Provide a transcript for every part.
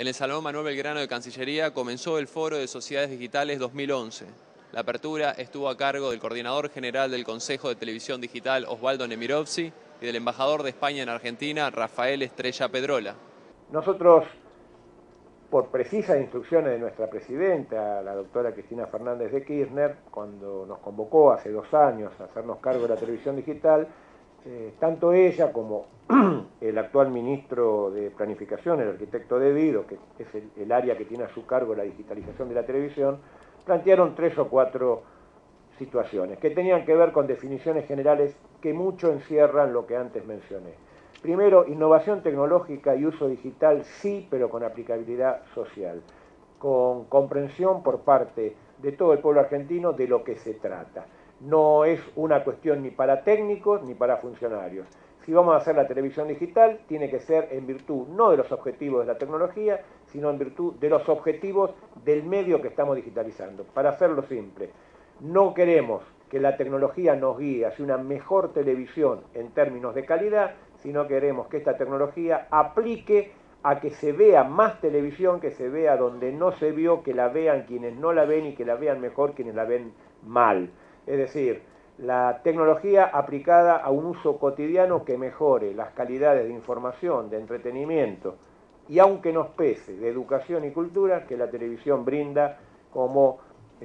En el Salón Manuel Belgrano de Cancillería comenzó el Foro de Sociedades Digitales 2011. La apertura estuvo a cargo del Coordinador General del Consejo de Televisión Digital, Osvaldo Nemirovsky, y del Embajador de España en Argentina, Rafael Estrella Pedrola. Nosotros, por precisas instrucciones de nuestra presidenta, la doctora Cristina Fernández de Kirchner, cuando nos convocó hace 2 años a hacernos cargo de la televisión digital, tanto ella como el actual ministro de Planificación, el arquitecto De Vido, que es el área que tiene a su cargo la digitalización de la televisión, plantearon 3 o 4 situaciones que tenían que ver con definiciones generales que mucho encierran lo que antes mencioné. Primero, innovación tecnológica y uso digital, sí, pero con aplicabilidad social, con comprensión por parte de todo el pueblo argentino de lo que se trata. No es una cuestión ni para técnicos ni para funcionarios. Si vamos a hacer la televisión digital, tiene que ser en virtud no de los objetivos de la tecnología, sino en virtud de los objetivos del medio que estamos digitalizando. Para hacerlo simple, no queremos que la tecnología nos guíe hacia una mejor televisión en términos de calidad, sino queremos que esta tecnología aplique a que se vea más televisión, que se vea donde no se vio, que la vean quienes no la ven y que la vean mejor quienes la ven mal. Es decir, la tecnología aplicada a un uso cotidiano que mejore las calidades de información, de entretenimiento y, aunque nos pese, de educación y cultura que la televisión brinda como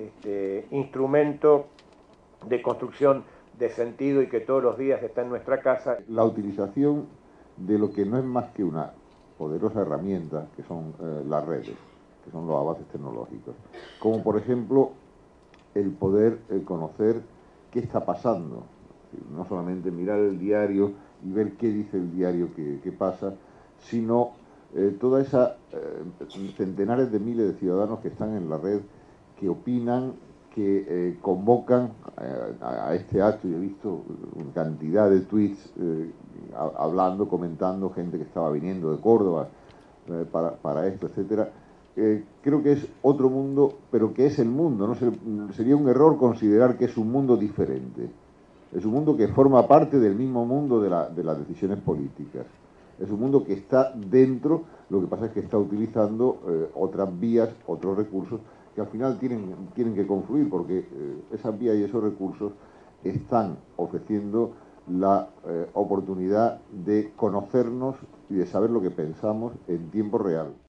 instrumento de construcción de sentido y que todos los días está en nuestra casa. La utilización de lo que no es más que una poderosa herramienta, que son las redes, que son los avances tecnológicos, como por ejemplo el poder conocer qué está pasando, no solamente mirar el diario y ver qué dice el diario que pasa, sino toda esa centenares de miles de ciudadanos que están en la red, que opinan, que convocan a este acto. Yo he visto cantidad de tweets hablando, comentando, gente que estaba viniendo de Córdoba para esto, etcétera. Creo que es otro mundo, pero que es el mundo, ¿no? Sería un error considerar que es un mundo diferente. Es un mundo que forma parte del mismo mundo de las decisiones políticas. Es un mundo que está dentro, lo que pasa es que está utilizando otras vías, otros recursos, que al final tienen que confluir, porque esas vías y esos recursos están ofreciendo la oportunidad de conocernos y de saber lo que pensamos en tiempo real.